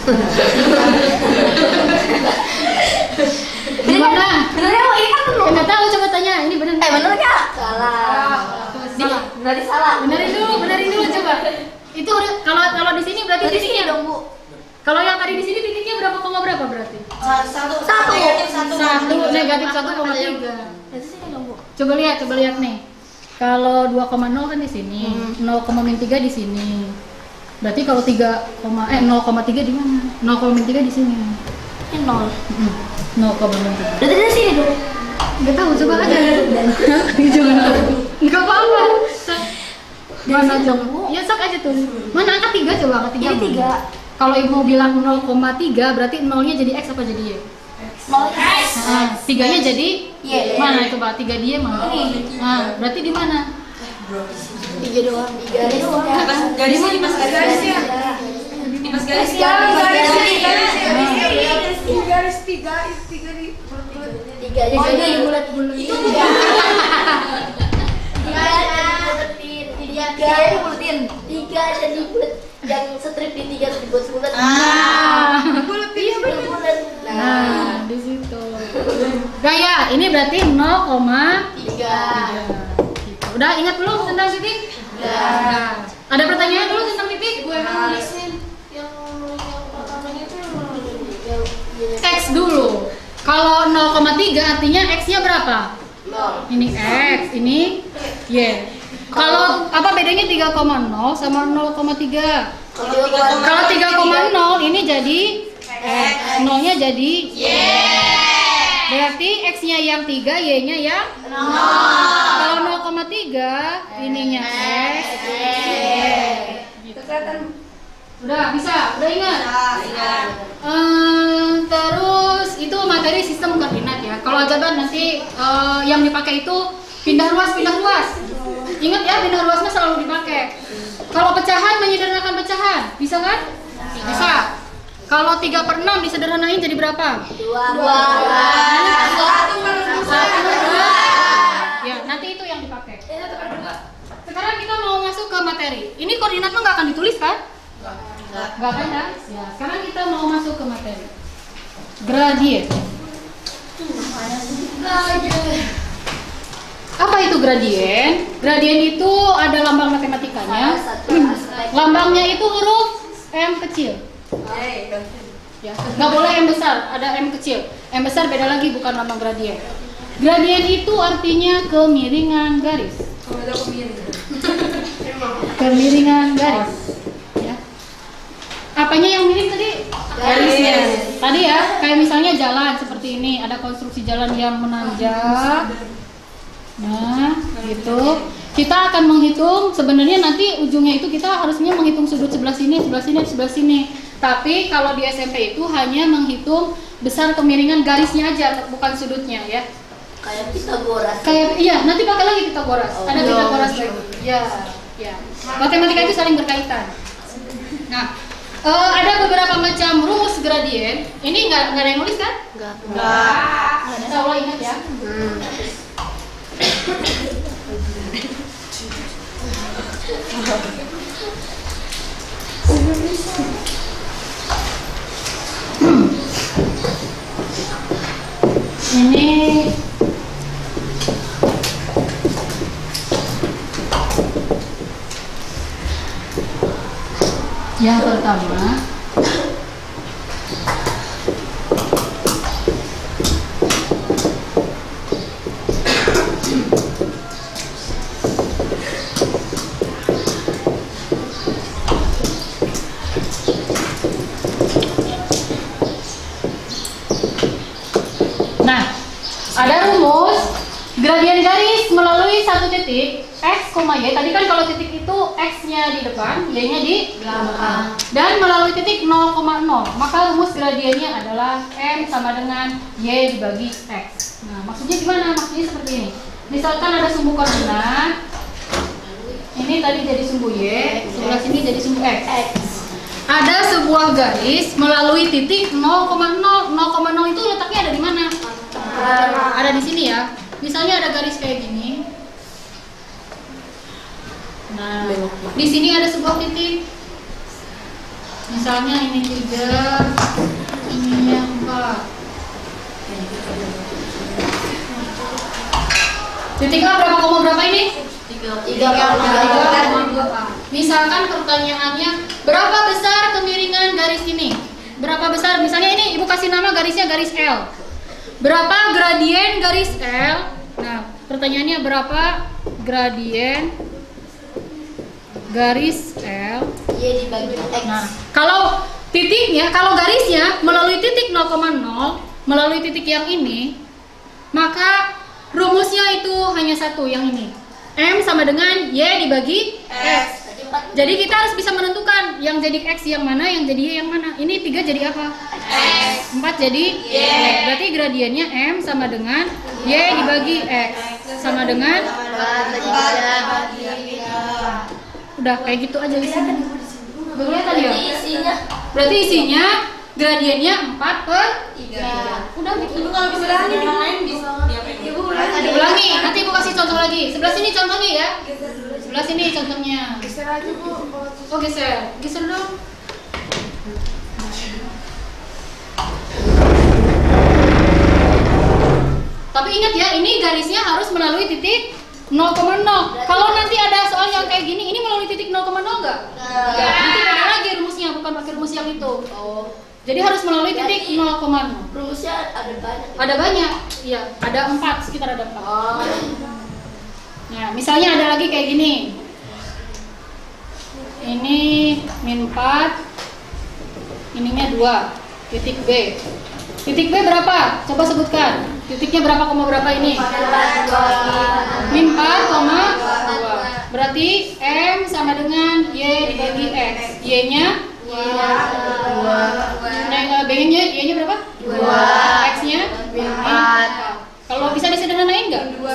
Gimana? Benernya ini kan belum. Nggak tahu, coba tanya. Ini bener nggak? Bener nggak? Salah. Berarti salah. Benerin dulu coba. Itu kalau di sini berarti titiknya dong Bu. Kalau yang tadi di sini titiknya berapa koma berapa berarti? Satu. Negatif 1,3. Berarti sini dong Bu. Coba lihat nih. Kalau 2,0 kan di sini, 0,3 di sini. Berarti kalau 0,3 di mana? 0,3 di sini. Ini 0. 0,3. Berarti di sini dong. Enggak tahu, coba aja. Jangan. Enggak apa-apa. Mana aja? Ya sok aja tuh. Mana angka 3 coba, angka 3. Ini 3. Kalau ibu bilang 0,3 berarti 0-nya jadi X apa jadi Y? 0 X. Nah, 3-nya jadi Y. Mana itu, Pak? 3 dia mana? Ini. Nah, berarti di mana? 3 doang. 3 doang. Garis ini mas garis ya. Di mas garis ya. Garis tiga di bulat-bulat. 3 aja jadi bulat-bulat. Itu 3. 3 jadi bulat. Yang strip di 3 terus dibuat bulat. Bulat Iya bulat. Nah, di situ. Gaya, ini berarti 0,3. 3. Udah ingat belum tentang titik? Nah, ada pertanyaan dulu tentang titik? Gue emang nulisin yang pertamanya itu X dulu. Kalau 0,3 artinya X-nya berapa? 0. Ini X, ini Y. Kalau apa bedanya 3,0 sama 0,3? Kalau 3,0 ini jadi X, 0-nya jadi Y. Berarti X-nya yang 3, Y-nya yang 0. Kalau 0,3 ininya X, Y. Udah bisa, udah ingat? Terus itu materi sistem koordinat ya. Kalau aljabar nanti yang dipakai itu pindah ruas. Ingat ya, pindah ruasnya selalu dipakai. Kalau pecahan, menyederhanakan pecahan, bisa kan? Bisa. Kalau 3/6 disederhanain jadi berapa? 2. Ya, nanti itu yang dipakai. Sekarang kita mau masuk ke materi. Ini koordinatnya nggak akan ditulis kan? Nggak kan ya? Ya, sekarang kita mau masuk ke materi. Gradien. Apa itu gradien? Gradien itu ada lambang matematikanya. Lambangnya itu huruf M kecil. Ya, nggak boleh M besar, ada M kecil. M besar beda lagi, bukan lambang gradien. Gradien itu artinya kemiringan garis. Kemiringan garis. Ya. Apanya yang miring tadi? Garisnya. Tadi ya, kayak misalnya jalan seperti ini, ada konstruksi jalan yang menanjak. Nah, gitu. Kita akan menghitung, sebenarnya nanti ujungnya itu kita harusnya menghitung sudut sebelah sini, sebelah sini. Tapi kalau di SMP itu hanya menghitung besar kemiringan garisnya aja, bukan sudutnya ya. Kayak Pitagoras. Iya, nanti pakai lagi Pitagoras. Ada Pitagoras lagi. Ya. Matematika itu saling berkaitan. Nah, ada beberapa macam rumus gradien. Ini nggak ada yang nulis kan? Enggak. Insya Allah ingat ya. Ini yang pertama. Nah, ada rumus gradien garis melalui satu titik X, Y. Tadi kan kalau titik itu X-nya di depan, Y-nya di belakang. Dan melalui titik 0,0, maka rumus gradiennya adalah M sama dengan Y dibagi X. Nah, maksudnya gimana? Maksudnya seperti ini. Misalkan ada sumbu koordinat, ini tadi jadi sumbu Y, sebelah sini jadi sumbu X. Ada sebuah garis melalui titik 0,0. 0,0 itu letaknya ada di mana? Ada di sini ya. Misalnya ada garis kayak gini. Nah, di sini ada sebuah titik. Misalnya ini 3, ininya 4. Titik A berapa koma berapa ini? 3,2. Misalkan pertanyaannya, berapa besar kemiringan garis ini? Berapa besar? Misalnya ini ibu kasih nama garisnya garis L. Berapa gradien garis L? Nah, pertanyaannya berapa gradien garis L? Y dibagi X. Nah, kalau titiknya, kalau garisnya melalui titik 0,0, melalui titik yang ini, maka rumusnya itu hanya satu, yang ini. M sama dengan Y dibagi X. Jadi kita harus bisa menentukan yang jadi X yang mana, yang jadi Y yang mana. Ini 3 jadi apa? X. 4 jadi Y. Berarti gradiennya M sama dengan Y dibagi X. Sama dengan udah kayak gitu aja isinya. Kelihatan ya? Berarti isinya gradiennya 4/3. Udah gitu. Ibu kalau bisa ulangi dengan lain bisa diapain? Ibu ulangi. Ulangi, nanti ibu kasih contoh lagi. Sebelah sini contohnya ya. Sebelah sini contohnya. Geser aja Bu. Oh geser, geser dong. Tapi ingat ya, ini garisnya harus melalui titik 0,0. Kalau nanti ada soal yang kayak gini, ini melalui titik 0,0 enggak? Ya, nanti beda lagi rumusnya, bukan pakai rumus yang itu. Jadi harus melalui titik 0,0. Rumusnya ada banyak. Ada banyak, iya, ada 4, sekitar ada 4. Nah, misalnya ada lagi kayak gini. Ini -4, ininya 2, titik B. Titik B berapa? Coba sebutkan. Titiknya berapa koma berapa ini? -4,2. Berarti M sama dengan Y dibagi X. Y-nya 2. B-nya Y-nya berapa? 2. X-nya 4. Kalau bisa disederhanain nggak? 1.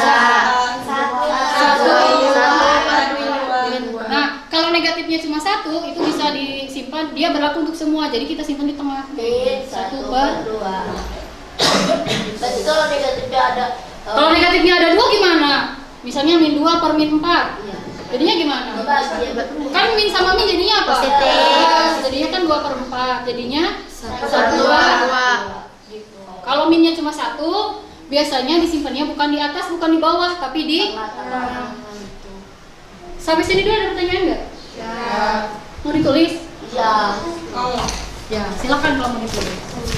Nah, kalau negatifnya cuma 1, itu bisa disimpan. Dia berlaku untuk semua. Jadi kita simpan di tengah. 1/2. Berarti kalau negatifnya ada Kalau negatifnya ada 2 gimana? Misalnya -2 per -4. Jadinya gimana? Kan min sama min jadinya apa? Positif. Jadinya kan 2/4. Jadinya 1/2. Gitu. Kalau minnya cuma 1, biasanya disimpannya bukan di atas, bukan di bawah, tapi di tengah. Sampai sini dulu ada pertanyaan nggak? Ya. Mau ditulis? Ya. Ya, silakan kalau mau ditulis.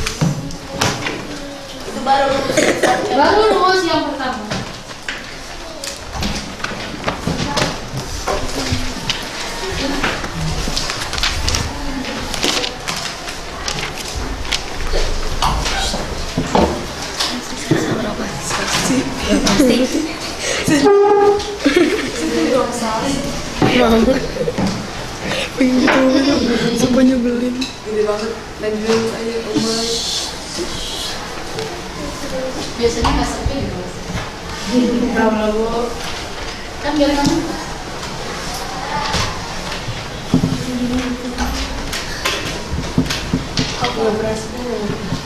Itu baru Baru rumus yang pertama. Sumpah nyebelin. Gede banget. Lanjut aja Uma. Biasanya nggak sepi di bawah. Berapa Bu? Kan biar kamu. aku beras dulu.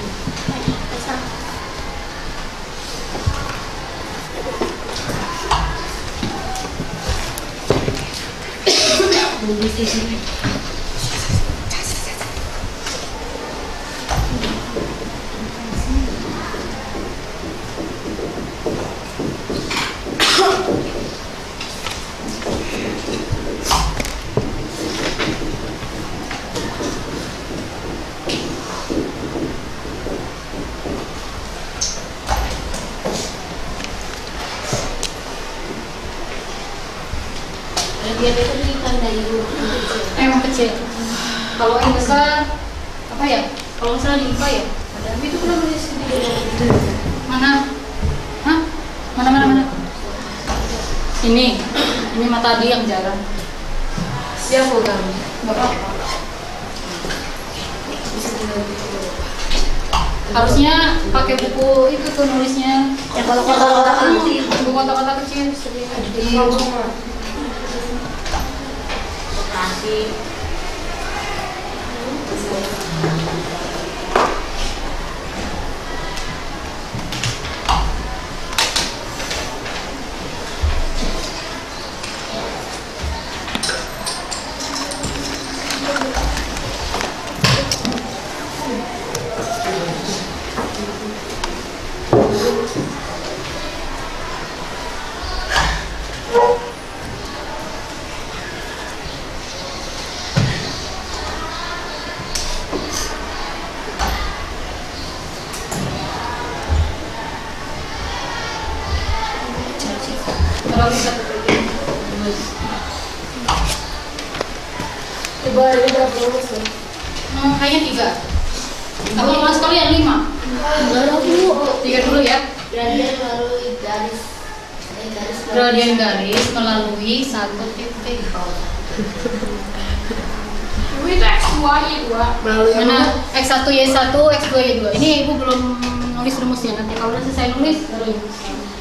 Dia itu ikan dari dulu Emang kecil. Kalau yang besar apa ya? Kalau nggak salah di IPA ya. Ada itu kenapa di sini? Mana? Hah? Mana? Ini mata tadi yang jarang. Dia program. Nggak apa-apa. Harusnya pakai buku itu tuh nulisnya. ya kalau kotak-kotak kecil. Buku kotak-kotak kecil. Coba ini berapa rumus tuh? Kayaknya 3. Aku kelas kalian 5. Enggak dulu. 3 dulu ya. Gradien melalui garis. Gradien garis melalui satu titik. Ini tuh X2, Y2. Melalui Mana? X1 Y1, X2 Y2. Ini ibu belum nulis rumusnya. Nanti kalau udah selesai nulis baru ibu.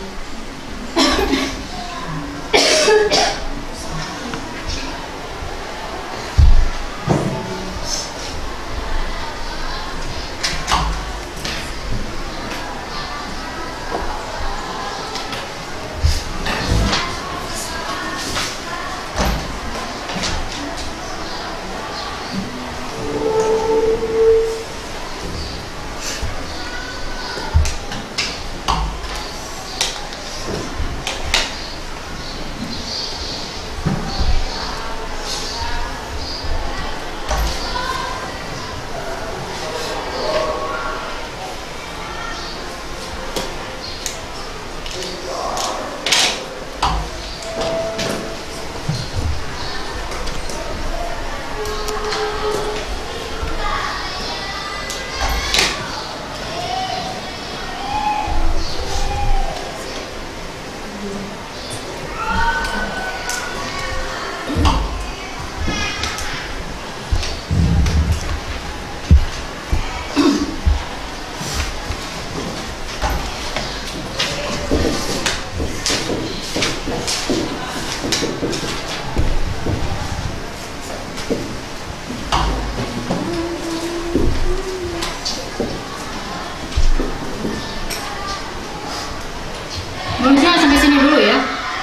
Rumusnya sampai sini dulu ya.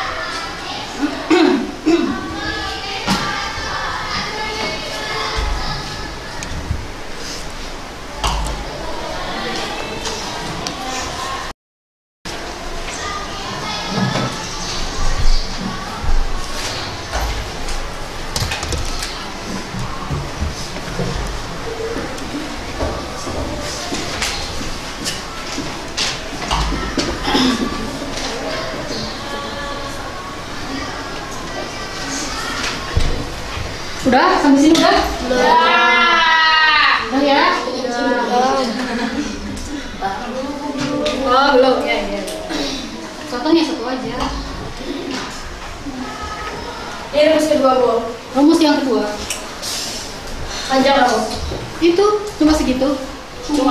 Udah sampai sini udah? Udah ya? Oh belum ya ya. Contohnya satu aja. Ini rumus kedua, Bu. Rumus yang kedua. Panjang berapa? Itu cuma segitu. Cuma.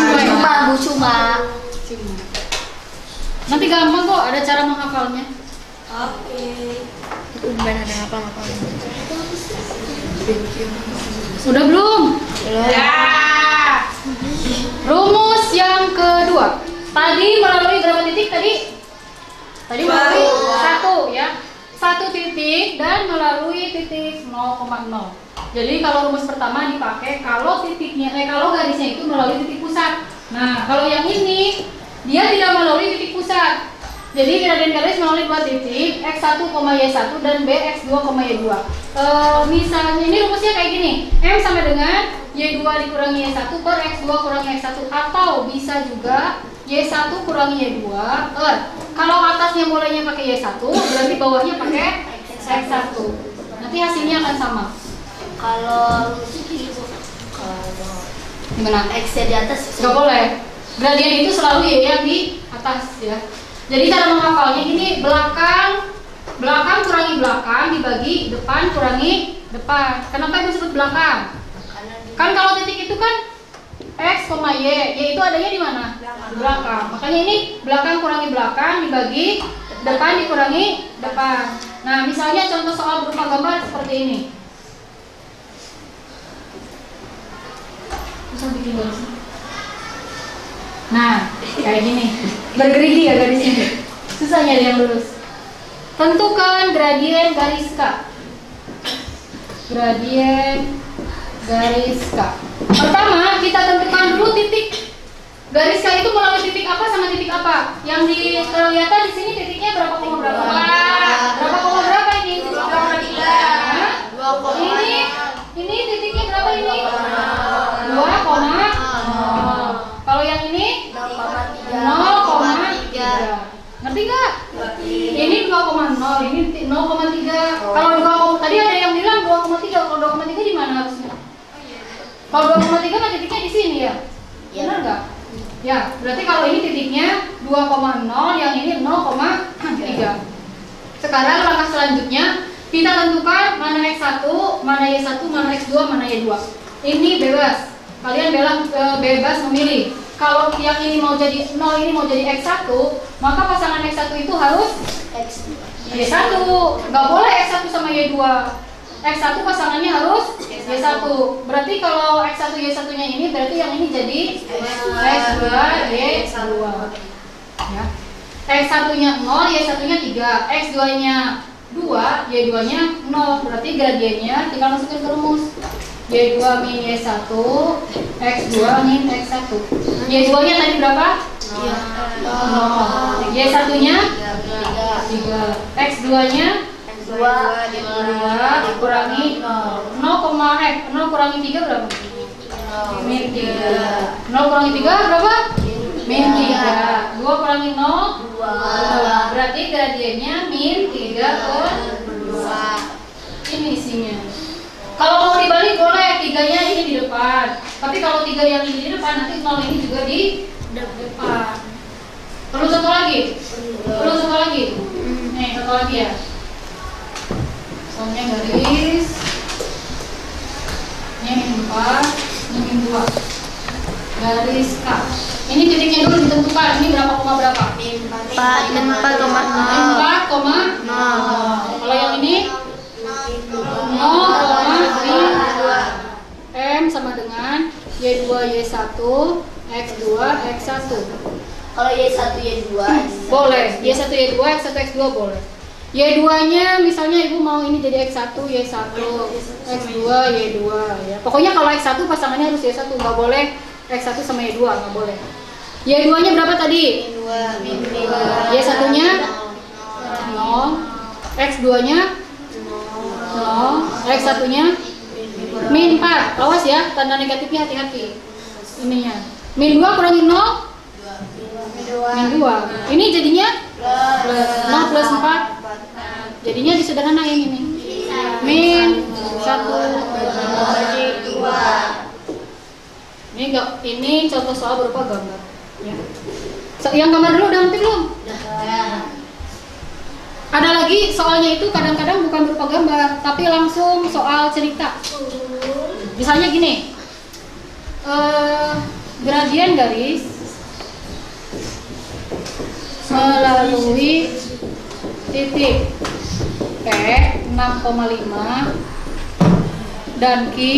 Nanti gampang kok, ada cara menghafalnya. Oke. Udah belum? Ya. Rumus yang kedua. Tadi melalui berapa titik tadi? Tadi melalui 1 ya. 1 titik dan melalui titik 0,0. Jadi kalau rumus pertama dipakai kalau titiknya kalau garisnya itu melalui titik pusat. Nah, kalau yang ini dia tidak melalui titik pusat. Jadi gradien garis melalui 2 titik x1, y1 dan b x2, y2. Misalnya ini rumusnya kayak gini. M sama dengan y2 dikurangi y1 per x2 kurangi x1, atau bisa juga y1 kurangi y2 kalau atasnya mulainya pakai y1 berarti bawahnya pakai x1. Nanti hasilnya akan sama. Kalau gini, Bu. Kalau Gimana? X-nya di atas Nggak boleh. Gradien itu selalu y yang di atas ya. Jadi cara menghafalnya ini belakang kurangi belakang dibagi depan kurangi depan. Kenapa itu disebut belakang? Kan kalau titik itu kan x, y itu adanya di mana? Di belakang. Makanya ini belakang kurangi belakang dibagi depan dikurangi depan. Nah, misalnya contoh soal berupa gambar seperti ini. Bisa bikin garis. Nah, kayak gini. Bergerigi ya garisnya. Susah nyari yang lurus. Tentukan gradien garis K. Gradien garis K. Pertama, kita tentukan dulu titik. Garis K itu melalui titik apa sama titik apa? Yang kelihatan di sini titiknya berapa koma berapa? Berapa koma berapa ini? 2,3. Ini titiknya berapa ini? 2, kalau yang ini 0,3. Ngerti nggak? Ini 2,0, ini 0,3. Kalau 2, tadi ada yang bilang 2,3. Kalau 2,3 di mana? Kalau 2,3 kan titiknya di sini ya? Benar nggak? Ya, berarti kalau ini titiknya 2,0, yang ini 0,3. Sekarang langkah selanjutnya kita tentukan mana X1, mana Y1, mana X2, mana Y2. Ini bebas. Kalian bebas memilih. Kalau yang ini mau jadi 0, ini mau jadi X1, maka pasangan X1 itu harus Y1. Nggak boleh X1 sama Y2. X1 pasangannya harus Y1. Berarti kalau X1 Y1-nya ini berarti yang ini jadi X2 Y2. Ya. X1-nya 0, Y1-nya 3, X2-nya 2, Y2-nya 0. Berarti gradiennya tinggal masukin ke rumus. Y2 min Y1, X2 min X1. Y2-nya tadi berapa? 0. Y1-nya 3. X2-nya 2 dikurangi 0 kurangi 3 berapa? Min 3. 0 kurangi 3 berapa? Min 3. 2 kurangi 0 2. Berarti gradiennya min 3/2. Ini isinya. Kalau mau dibalik boleh, 3-nya ini di depan. Tapi kalau 3 yang ini di depan, nanti 0 ini juga di depan. Perlu satu lagi? Perlu satu lagi? Nih, satu lagi ya. Soalnya garis. Ini min 4, ini min 2. Garis K. Ini titiknya dulu ditentukan. Ini berapa koma berapa? Min 4,0. Kalau yang ini 0,2. M sama dengan Y2 Y1 X2 X1. Kalau Y1 Y2 boleh. Y1 Y2 X1 X2 boleh. Y2-nya misalnya ibu mau ini jadi X1 Y1 X2 Y2 ya. Pokoknya kalau X1 pasangannya harus Y1, nggak boleh X1 sama Y2, nggak boleh. Y2-nya berapa tadi? min 2. Y1-nya 0. X2-nya 0. X1-nya min 4. Awas ya, tanda negatifnya hati-hati. Ininya. Min 2 kurangi 0? Min 2. Ini jadinya plus 0 plus 4. Jadinya disederhanain ini. Min 1 bagi 2. Ini contoh soal berupa gambar. Ya. Yang gambar dulu udah nanti belum? Ada lagi soalnya itu kadang-kadang bukan berupa gambar, tapi langsung soal cerita. Misalnya gini, gradien garis melalui titik P 6,5 dan Q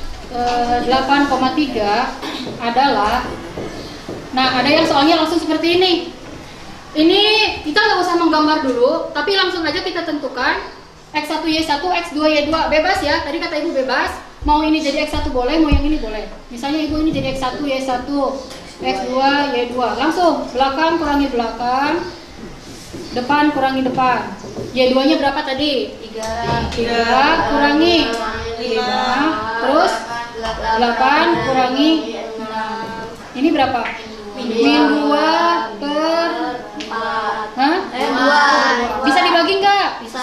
8,3 adalah. Nah, ada yang soalnya langsung seperti ini. Ini kita nggak usah menggambar dulu, tapi langsung aja kita tentukan X1 Y1 X2 Y2. Bebas ya, tadi kata ibu bebas. Mau ini jadi X1 boleh, mau yang ini boleh. Misalnya ibu ini jadi X1 Y1 X2 Y2. Langsung belakang kurangi belakang, depan kurangi depan. Y2-nya berapa tadi? 3 kurangi 5, terus 8 kurangi 6. Ini berapa? Min 2 per 2. Bisa dibagi nggak? Bisa.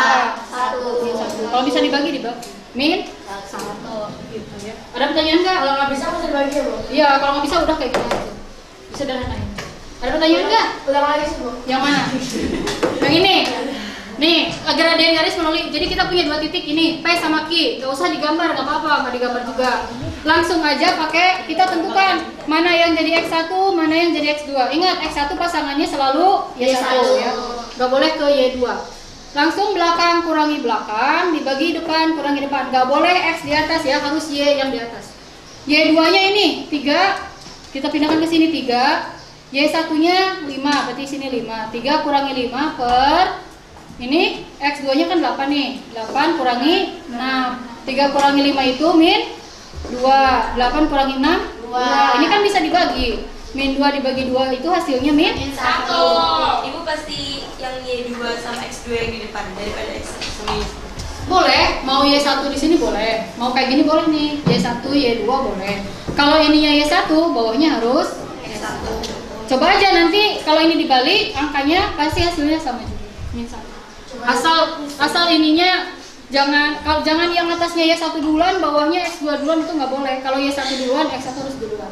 Kalau bisa dibagi min 1 gitu ya. Ada pertanyaan nggak? Kalau nggak bisa bisa dibagi ya, Bu? Iya, kalau nggak bisa udah kayak gitu aja. Bisa sederhanain. Ada pertanyaan nggak? Ulang lagi sih, Bu. Yang mana? Yang ini. Nih, gradien garis melalui. Jadi kita punya dua titik ini, P sama Q. Gak usah digambar, nggak apa-apa, nggak digambar juga. Langsung aja pakai kita tentukan mana yang jadi X1, mana yang jadi X2. Ingat, X1 pasangannya selalu Y1 ya. Gak boleh ke Y2. Langsung belakang kurangi belakang, dibagi depan kurangi depan. Gak boleh X di atas ya, harus Y yang di atas. Y2-nya ini 3, kita pindahkan ke sini 3. Y1-nya 5, berarti sini 5. 3 kurangi 5 per ini X2-nya kan 8 nih. 8 kurangi 6. 3 kurangi 5 itu min 2. 8 kurangi 6 2. Ini kan bisa dibagi. Min 2 dibagi 2 itu hasilnya min 1. Ibu pasti yang Y2 sama X2 yang di depan daripada X1. Boleh, mau Y1 di sini boleh. Mau kayak gini boleh nih. Y1, Y2 boleh. Kalau ininya Y1, bawahnya harus X1. Coba aja nanti kalau ini dibalik angkanya pasti hasilnya sama juga. Min 1. Asal ininya jangan yang atasnya Y1 duluan, bawahnya X2 duluan, itu nggak boleh. Kalau Y1 duluan, X1 harus duluan.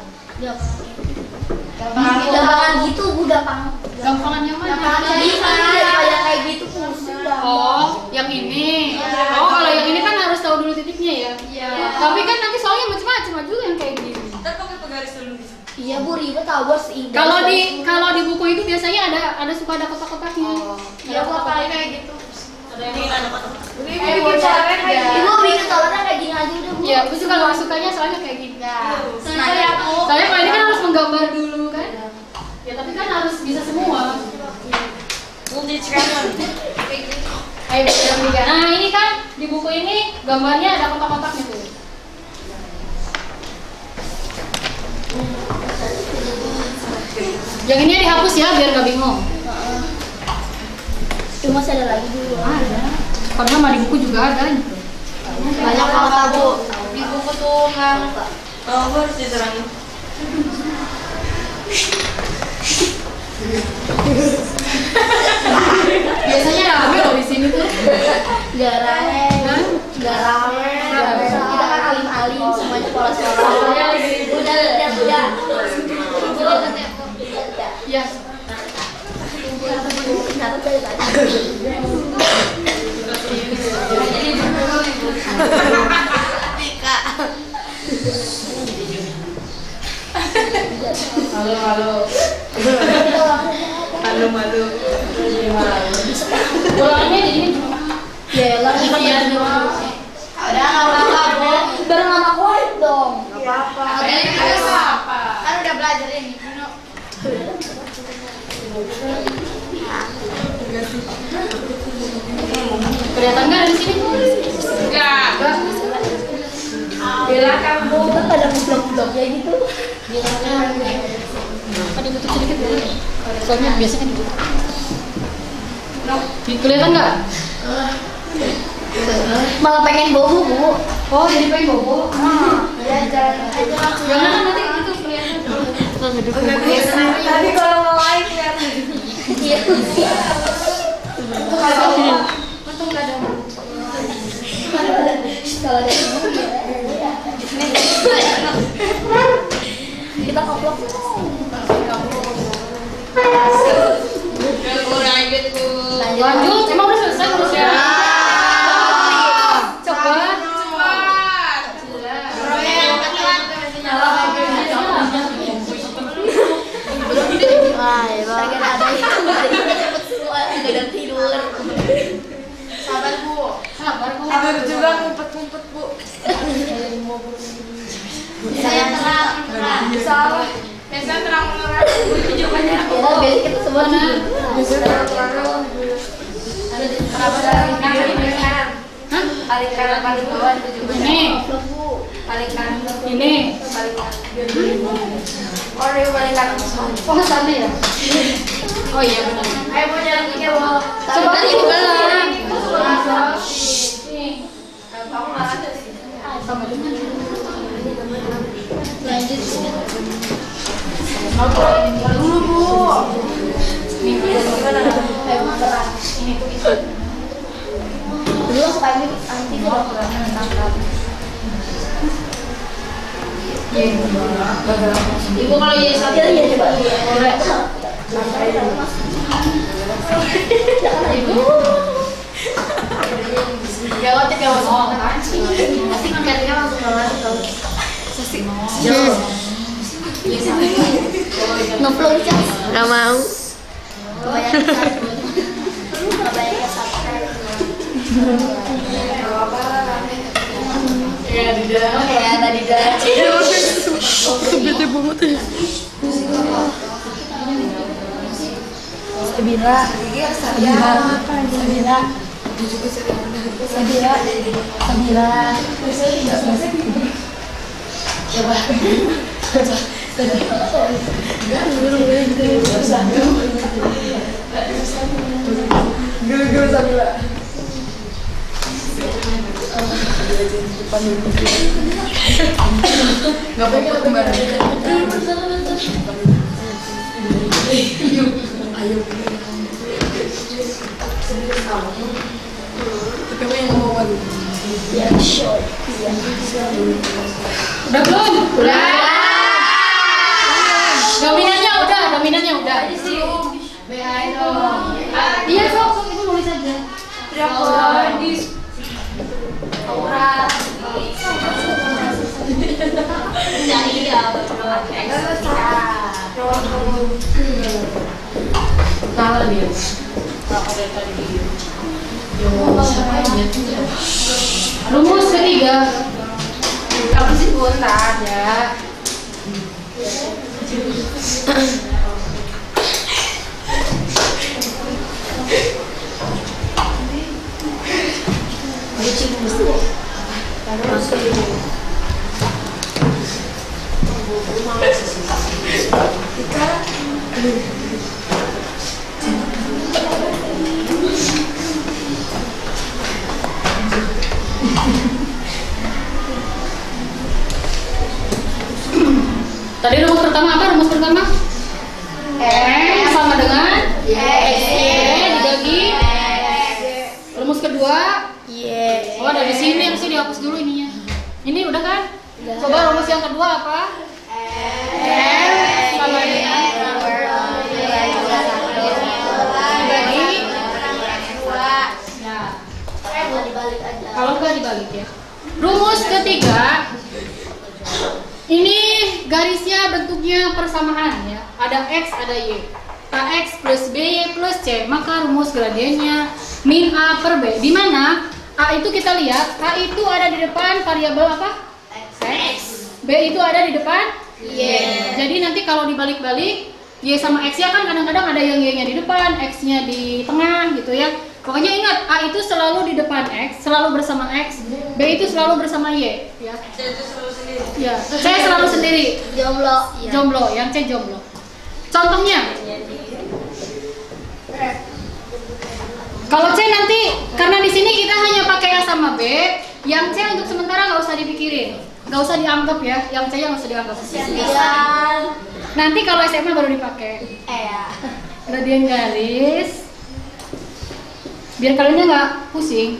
Gampangan gitu, Bu, gampang. Gampangan yang mana? Daripada kayak gitu pusing. Oh, yang ini. Oh, kalau yang ini kan harus tahu dulu titiknya ya. Iya. Tapi kan nanti soalnya macam-macam juga yang kayak gini. Ntar pakai penggaris dulu di sini. Iya, Bu, ribet tau, Bos. Kalau di buku itu biasanya ada suka ada kotak-kotaknya. Iya, gua paling kayak gitu. Ada yang bikin ada kotak. Ini bikin coret kayak gitu. Ibu bikin coretnya kayak gini aja udah, Bu. Iya, aku juga lebih sukanya soalnya kayak gini. Sengaja aku. Soalnya kalau ini kan harus menggambar dulu kan. Ya tapi kan harus bisa semua. Multi channel. Ayo kita. Nah ini kan di buku ini gambarnya ada kotak-kotaknya tuh. Yang ini dihapus ya biar nggak bingung. Cuma masih ada lagi dulu. Ada. Padahal mah di buku juga ada. Banyak banget, Bu. Di buku tuh nggak. Oh, gue harus diterangin. Biasanya rame loh di sini tuh. Gak rame. Kita kan alim-alim, semuanya polos-polos. Udah. Ya. Kenapa dari tadi? Malu. Ulangannya jadi ini. Ya lah, Iya. udah nggak apa-apa, Bu. Bareng sama kulit dong. Nggak apa-apa. Kan udah belajar ini. Kelihatan nggak di sini? Enggak. Belakang, Bu. Kan ada blok-bloknya gitu. Ada tutup sedikit dulu. Soalnya biasanya gitu. Kelihatan nggak? Malah pengen bobo, Bu. Oh, jadi pengen bobo. Ya, jangan aja langsung. Jangan nanti itu kelihatan. Tadi kalau mau lain kelihatan. Iya. Untung nggak ada. Kalau ada ibu, ya. Kita koplok. Lanjut, emang udah selesai ngurusnya? Coba. Lagi ada cepet semua, udah tidur. Sabar, Bu. Sabar kok. Tidur juga ngumpet-ngumpet, Bu. Saya terang. Salah. Biasanya terang-terang. Jawabannya. Oh, biasa kita semua tidur. Biasanya terang-terang. Kenapa paling kanan? Hah? Paling kanan paling bawah itu juga. Ini, Paling kanan. ini. Paling kanan. Oh, dia paling kanan semua. Oh, sana ya? Oh iya benar. Ayo mau jalan ke bawah. Coba di belakang. Kamu nggak ada sih. Sama dengan. Lanjut. Dulu, Bu. Gimana? Ayo berat. Ini tuh itu. Dulu aku pengen anti tuh dokter tangkap. Ibu kalau jadi satu Iya, coba. boleh. Ibu. Gawat ya gawat. Pasti kagetnya langsung banget kalau ngeplong cas. Gak mau. Kebanyakan subscribe. Ya di dalam. Ya tadi dah. Bete banget ya. Sabira. Nggak apa-apa kemana. Tapi aku yang ngomong baru. Yang short. Udah belum? Udah. Dominannya udah. Iya, sok itu nulis aja. Aura. Salah dia. Rumus ketiga. Kamu sih bukan ya. Tadi rumus pertama apa? Rumus pertama M sama dengan dibagi. Rumus kedua oh dari sini harusnya dihapus dulu ininya. Ini udah kan? Coba rumus yang kedua apa? M sama dengan dibagi. Nah, Dibalik aja. kalau enggak dibalik ya. Rumus ketiga. Ini garisnya bentuknya persamaan ya. Ada X, ada Y. AX plus BY plus C. Maka rumus gradiennya min A per B. Di mana A itu kita lihat, A itu ada di depan variabel apa? X. B itu ada di depan Y. Jadi nanti kalau dibalik-balik Y sama X-nya kan kadang-kadang ada yang Y-nya di depan, X-nya di tengah gitu ya. Pokoknya ingat, A itu selalu di depan X, selalu bersama X. B itu selalu bersama Y ya. Ya, C selalu sendiri. Jomblo. Jomblo, yang C jomblo. Contohnya, kalau C nanti karena di sini kita hanya pakai A sama B, yang C untuk sementara nggak usah dipikirin, nggak usah dianggap ya, yang C nya nggak usah dianggap. Nanti kalau SMA baru dipakai. Gradien garis, biar kalian nggak pusing.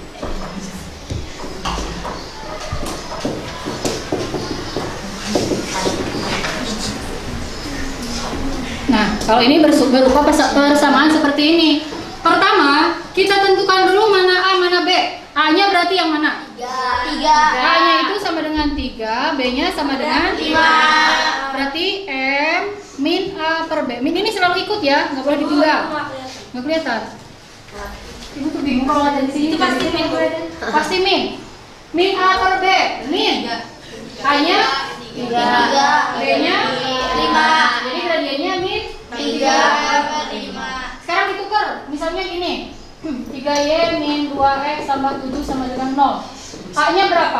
Nah, kalau ini berupa persamaan seperti ini. Pertama, kita tentukan dulu mana A, mana B. A-nya berarti yang mana? 3. A-nya itu sama dengan 3, B-nya sama dengan 5. Berarti M min A per B. Min ini selalu ikut ya, nggak boleh ditinggal. Nggak kelihatan. Ibu tuh bingung kalau ada di sini. Itu pasti min. Pasti min. Min A per B. Min. A-nya 3, B-nya 5. Jadi gradiennya min 3/5. Sekarang ditukar, misalnya gini. 3Y min 2X tambah 7 sama dengan 0. A-nya berapa?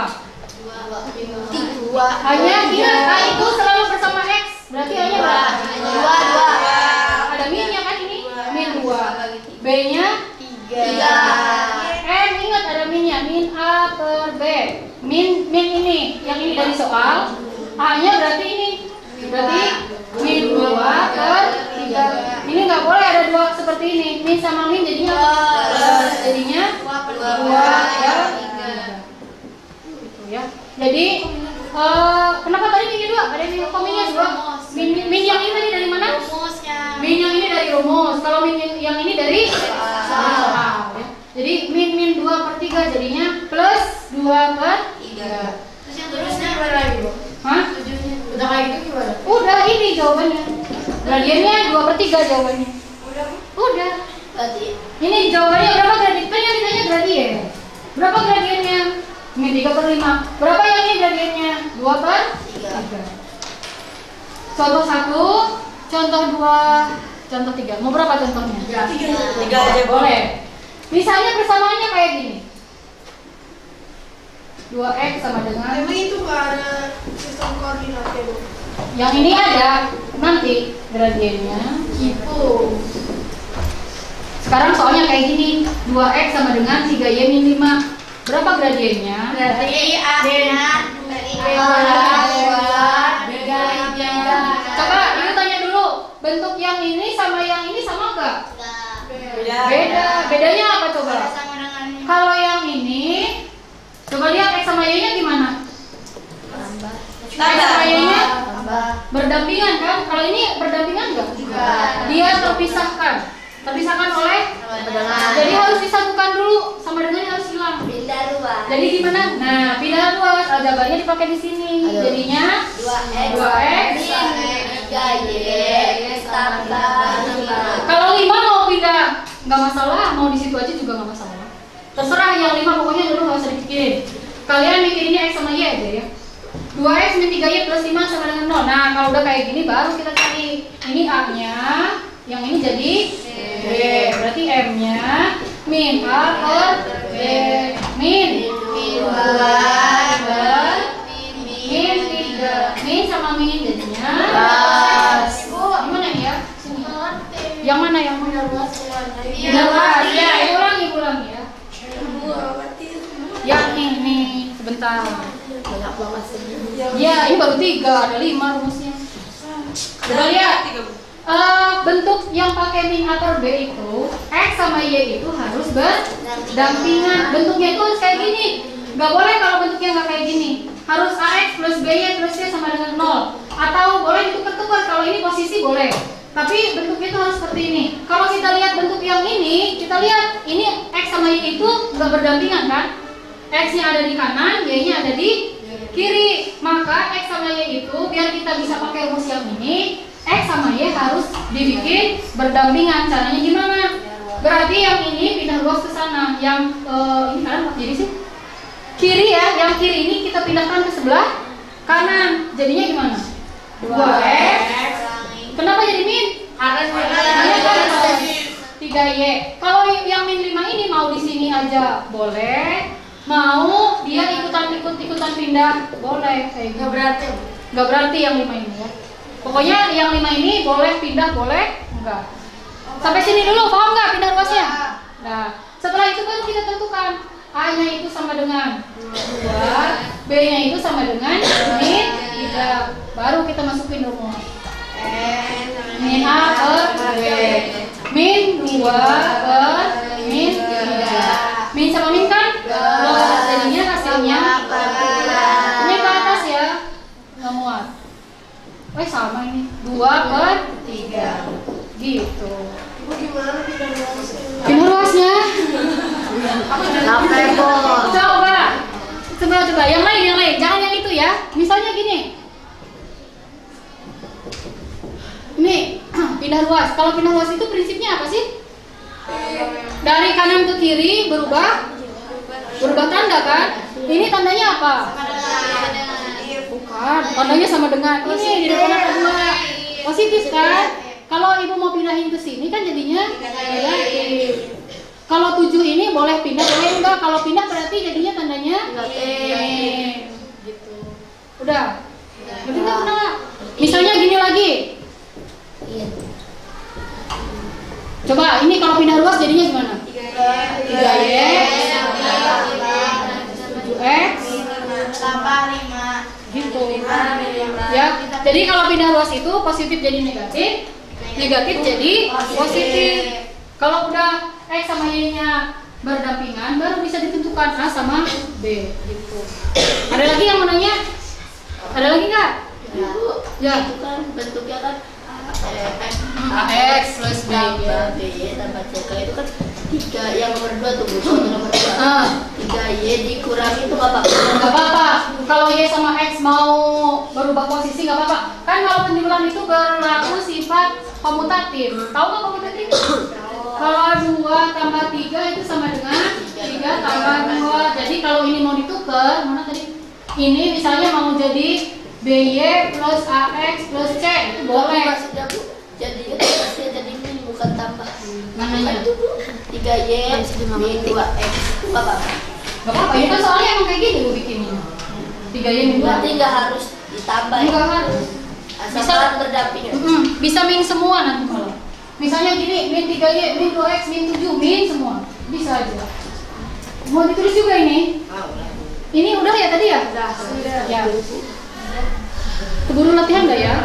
2. A-nya ingat, A itu selalu bersama X. Berarti A-nya berapa? 2. Ada min-nya kan ini? Min 2. B-nya 3. M ingat ada min-nya, min A per B. Min ini, yang ini dari soal. A-nya berarti ini. Berarti min 2 per 3. Ini nggak boleh ada 2 seperti ini. Min sama min jadinya plus. Jadinya 2 per 3. Gitu ya. Jadi kenapa tadi min 2? Ada min minnya 2. Min yang ini tadi dari mana? Min yang ini dari rumus. Kalau min yang ini dari soal ya. Jadi min 2 per 3 jadinya plus 2 per 3. Terus yang terusnya gimana lagi, Bu? Hah? Udah kayak gitu gimana? Udah ini jawabannya. Gradiennya 2 per 3 jawabannya. Udah. Berarti Ini jawabannya berapa gradien? Kan yang ditanya gradien. Berapa gradiennya? Ini 3 per 5. Berapa yang ini gradiennya? 2 per 3. Contoh 1, contoh 2, contoh 3. Mau berapa contohnya? 3 aja Boleh. Misalnya persamaannya kayak gini. 2X sama dengan Emang itu nggak ada sistem koordinat ya, Bu? yang ini ada nanti gradiennya. Gitu. Sekarang soalnya kayak gini, 2X sama dengan 3Y min 5. Berapa gradiennya? berarti A-nya dari Coba ibu tanya dulu, bentuk yang ini sama yang ini sama enggak? Beda. Beda. Bedanya apa coba? sama dengan Kalau yang ini, coba lihat X sama Y-nya gimana? Tambah. X sama Y-nya Tambah. berdampingan kan? Kalau ini berdampingan enggak? Dia terpisahkan. Terpisahkan oleh? Jadi harus disatukan dulu, sama dengannya harus hilang. Pindah ruas. Jadi gimana? Nah, pindah ruas, aljabarnya dipakai di sini. Jadinya 2x 3y tambah 5. kalau 5 mau pindah nggak masalah, mau di situ aja juga nggak masalah. Terserah yang 5 pokoknya dulu nggak usah dipikirin. Kalian mikirinnya X sama Y aja ya. 2x min 3y plus 5 sama dengan 0. Nah, kalau udah kayak gini baru kita cari. Ini A-nya, yang ini jadi B. Berarti M-nya min A per B. Min 2 per min 3. Min sama min jadinya gimana ya? Sini. Yang mana yang mana ruas? Ruas. Ya, ulang ya. Yang ini sebentar. Banyak banget sih. Ya, ini baru 3, ada 5 rumusnya. Coba lihat. Bentuk yang pakai min A per B itu X sama Y itu harus berdampingan. Bentuknya itu harus kayak gini. Gak boleh kalau bentuknya nggak kayak gini. Harus AX plus BY plus C sama dengan 0. Atau boleh ditukar-tukar, kalau ini posisi boleh. Tapi bentuknya itu harus seperti ini. Kalau kita lihat bentuk yang ini, kita lihat ini X sama Y itu nggak berdampingan kan? X-nya ada di kanan, Y-nya ada di kiri. Maka X sama Y itu biar kita bisa pakai rumus yang ini, X sama Y harus dibikin berdampingan. Caranya gimana? Berarti yang ini pindah ruas ke sana. Yang ini kanan jadi sih? Kiri ya, yang kiri ini kita pindahkan ke sebelah kanan. Jadinya gimana? 2x. Kenapa jadi min? Iya kan? 3y. Kalau yang min 5 ini mau di sini aja boleh. Mau dia ikutan pindah boleh. Kayak gitu. Nggak berarti yang 5 ini ya. Pokoknya yang 5 ini boleh pindah, boleh enggak. Sampai sini dulu, paham nggak pindah ruasnya? Nah, setelah itu baru kita tentukan A-nya itu sama dengan 2, B-nya itu sama dengan min 3. Baru kita masukin rumus. Min A per B. Min 2 per min 3. Min sama min kan? Plus, jadinya hasilnya ini ke atas ya. Nggak muat. Sama ini 2 per 3. Gitu. Gimana pindah ruasnya? Pindah ruasnya? Coba yang lain, jangan yang itu ya. Misalnya gini. Ini pindah ruas. Kalau pindah ruas itu prinsipnya apa sih? Dari kanan ke kiri berubah tanda kan? Ini tandanya apa? Bukan, tandanya sama dengan ini di depan angka 2. Positif kan? Kalau ibu mau pindahin ke sini kan jadinya negatif. Kalau 7 ini boleh pindah, boleh enggak? Kalau pindah berarti jadinya tandanya negatif. Gitu. Udah. Berarti enggak pernah. Misalnya gini lagi. Coba ini kalau pindah ruas jadinya gimana? 3y 7x Tambah 5. gitu. Ya. Jadi kalau pindah ruas itu positif jadi negatif, negatif jadi positif. Kalau udah X sama Y-nya berdampingan, baru bisa ditentukan A sama B gitu. Ada lagi yang mau nanya? Ada lagi nggak? Ya. Itu kan bentuknya kan AX plus B tambah B tambah C. Kalau itu kan 3 yang nomor 2 tuh Bu. Nomor 2. 3y dikurangi itu nggak apa-apa. Nggak apa-apa. Kalau Y sama X mau berubah posisi nggak apa-apa. Kan kalau penjumlahan itu berlaku sifat komutatif. Tahu nggak komutatif? Kalau 2 tambah 3 itu sama dengan 3 tambah 2. Jadi kalau ini mau ditukar, mana tadi? Ini misalnya mau jadi BY plus AX plus C, itu boleh. Maksudnya Bu, jadi min bukan tambah. Mananya? 3y min 2x itu nggak apa-apa. Gak apa-apa, ini kan soalnya emang kayak gini gue bikinnya. 3Y min 2. Berarti nggak harus ditambah. Enggak harus. Asalkan berdampingan. Bisa min semua nanti kalau. Misalnya gini, min 3Y, min 2X, min 7, min semua. Bisa aja. Mau ditulis juga ini? Ini udah ya tadi ya? Sudah. Ya. Keburu latihan nggak ya?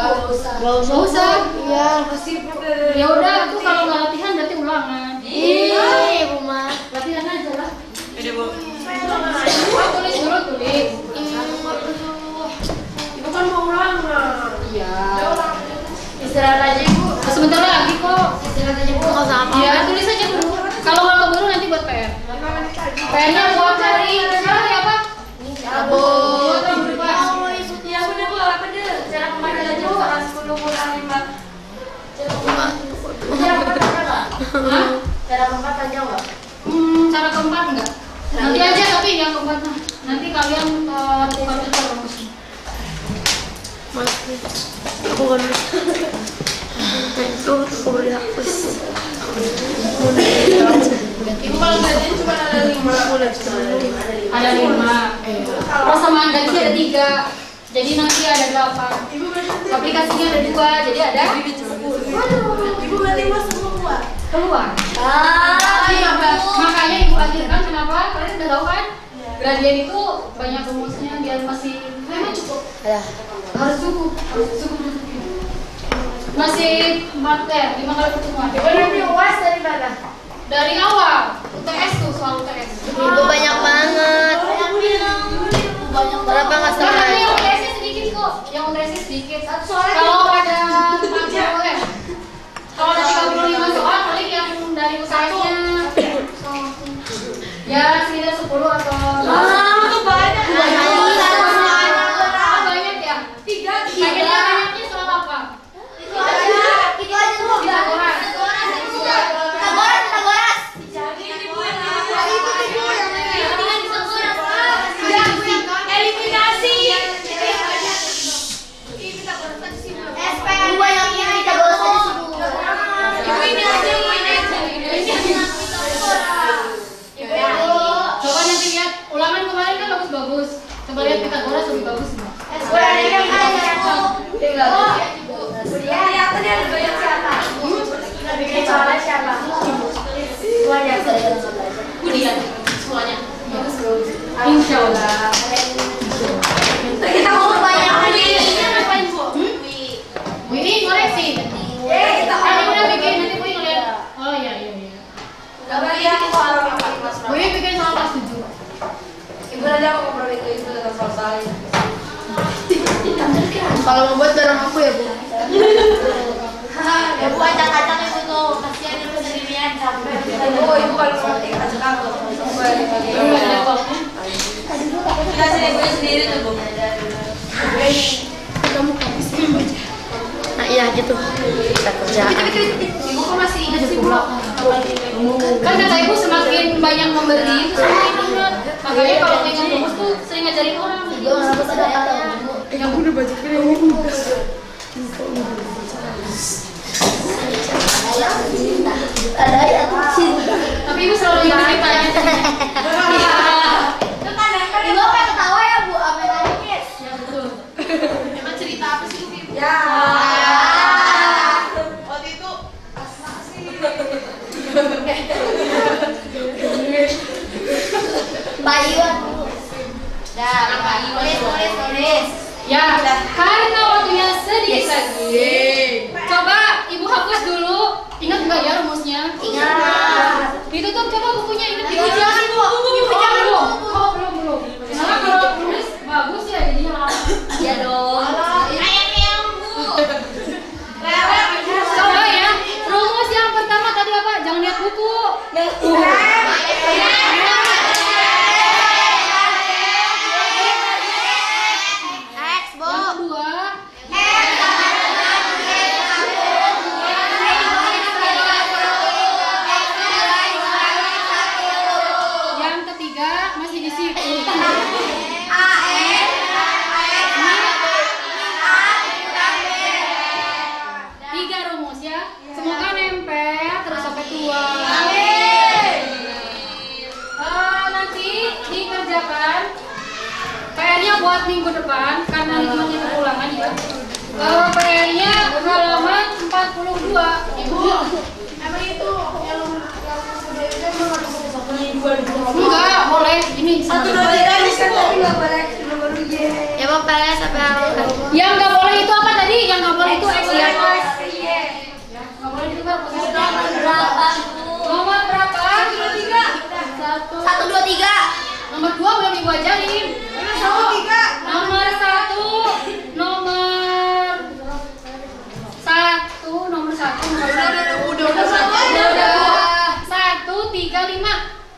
Enggak usah. Ya, masih Ya udah, tuh kalau nggak latihan berarti ulangan. Bu Ma. Latihan aja lah. Udah, Bu. Tulis dulu, tulis. Ibu kan mau ulangan. Iya. Istirahat aja Ibu. Sebentar lagi kok. Istirahat aja Bu. Nggak usah apa. Iya, tulis aja dulu. Kalau nggak keburu nanti buat PR. PR-nya buat cari apa? Sabun. Ya udah, Bu. Apa deh? Cara pemakaian aja salah 10 kurang 5. Hah? Cara keempat aja nggak? Cara keempat enggak? Nanti aja tapi yang keempat nanti kalian lakukan aja rumusnya. Mas, aku kan itu aku boleh hapus. Ibu kalau gajian cuma ada 5. Ada 5. Persamaan gaji ada 3. Jadi nanti ada 8. Aplikasinya ada 2, jadi ada 10. Ibu berarti mas semua. Keluar. Iya, Makanya ibu akhirkan kenapa? Kalian udah tahu kan? Gradien itu banyak rumusnya biar masih memang cukup. Harus cukup. Masih 5 kali pertemuan. Berarti UAS dari mana? Dari awal UTS tuh soal UTS. Ibu banyak banget. Berapa nggak salah? Tapi yang UTS-nya sedikit kok. Yang UTS-nya sedikit. Kalau ada 40 kalau ada 35 soal paling yang dari UTS-nya ya sekitar 10 atau Banyak. banyak ya. 3. Banyaknya soal apa? Itu aja Bu. Pitagoras. Eliminasi. Ibu banyak ini kita bolos aja sih Bu. Ibu ini aja, Bu, ini aja. Coba nanti lihat ulangan kemarin kan bagus-bagus. Coba lihat Pitagoras lebih bagus nggak? Kelihatan ya lebih banyak siapa? Bikin soalnya siapa? Kuliah sekolahnya. Insya Allah. Kita mau banyak lagi. Ngapain Bu? Wih, koreksi. Nanti udah bikin nanti Wih ngeliat. Oh iya. Gak banyak soal apa Mas. Wih bikin soal kelas 7. Ibu nanti aku ngobrol itu dengan soal. Kalau mau buat bareng aku ya Bu. Ya Bu, acak-acak Ibu tuh. Kasihan Ibu sendirian capek. Ibu kalau ngerti acak aku. Kita sendiri tuh Bu. Nah iya gitu. Kita kerja. Ibu kok masih ingat sih Bu? Kan kata Ibu semakin banyak memberi itu semakin ingat. Makanya kalau pengen rumus tuh sering ngajarin orang. Yang udah baju kering. Ada ya cinta. Tapi Ibu selalu ingat ceritanya. Ibu apa ketawa ya Bu? Apa nangis? Ya betul. Emang cerita apa sih Ibu? Ya. Waktu itu asma sih. Pak Iwan. Tulis. Ya, karena waktunya sedikit lagi. Coba Ibu hapus dulu. Ingat nggak ya rumusnya? Ingat. Ditutup coba bukunya ingat Ibu jelasin Bu. Ibu jangan belum. Oh, belum. Karena kalau tulis bagus ya jadinya lama. Iya dong. Coba ya. Rumus yang pertama tadi apa? Jangan lihat buku. Yang kedua. Yang ketiga masih di situ. Tiga rumus ya. Semoga nempel terus sampai tua. Nanti dikerjakan PR-nya buat minggu depan karena lingkungannya keulangan ya. PR-nya halaman 42. Ibu. Emang itu yang Enggak, boleh. Ini 1, 2, 3 bisa tapi nggak boleh nomor Y. Ya mau PR sampai halaman. Yang nggak boleh itu apa tadi? Yang nggak boleh itu X ya. Y. Nggak boleh itu berapa? Berapa Bu? Nomor berapa? 1, 2, 3. Nomor 2 belum ibu ajarin. Nomor 1, nomor 1, nomor 1. Udah. 1, 3, 5.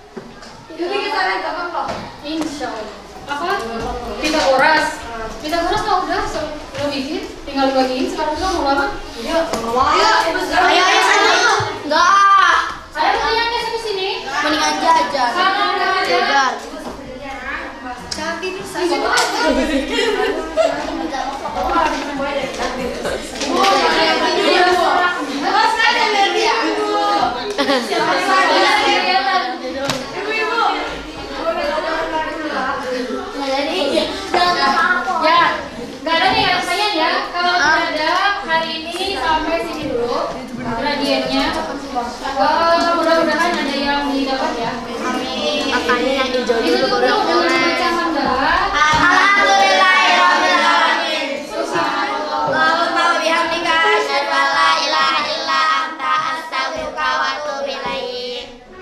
Insya Allah. Apa? Pitagoras mah udah belum bikin, tinggal dibagiin. Sekarang juga mau lama? Ayo sana. Enggak. Ada pertanyaan nggak sampai sini? Mendingan jajan. Kalau nggak ada, Jajan. Ya, nggak ada nih anak saya ya. Kalau nggak ada hari ini sampai sini dulu gradiennya. Mudah-mudahan ada yang didapat ya. Makanya yang hijau Itu itu dulu baru baca mandat. Alhamdulillahirabbil alamin. Allahumma wa bihamdika asyhadu an la ilaha illa anta astaghfiruka wa atubu ilaik.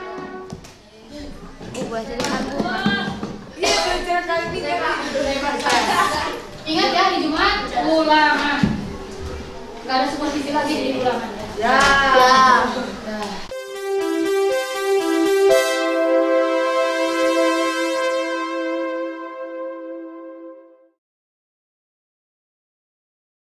Ingat ya, hari Jumat ulangan. Nggak ada supervisi lagi di ulangan. Ya. Dah.